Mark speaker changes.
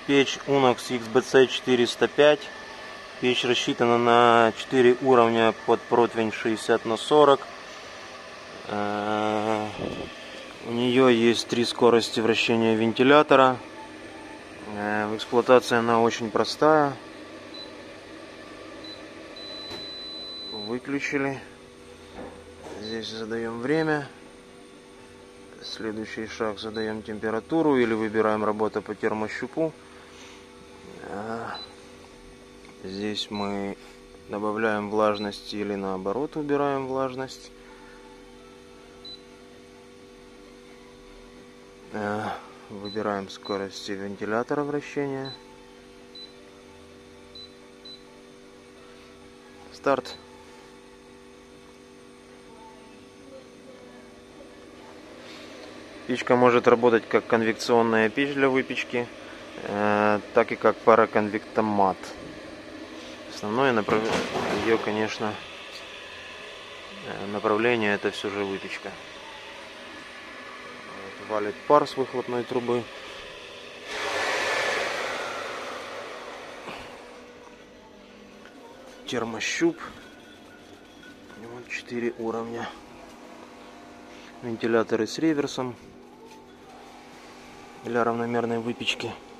Speaker 1: Печь Unox XBC 405. Печь рассчитана на 4 уровня под противень 60×40. У нее есть 3 скорости вращения вентилятора. В эксплуатации она очень простая. Выключили. Здесь задаем время. Следующий шаг: задаем температуру или выбираем работа по термощупу. Здесь мы добавляем влажность или наоборот убираем влажность. Выбираем скорости вентилятора вращения. Старт. Печка может работать как конвекционная печь для выпечки, так и как пароконвектомат. Основное ее, конечно, направление — это все же выпечка. Валит пар с выхлопной трубы. Термощуп. Вот 4 уровня. Вентиляторы с реверсом для равномерной выпечки.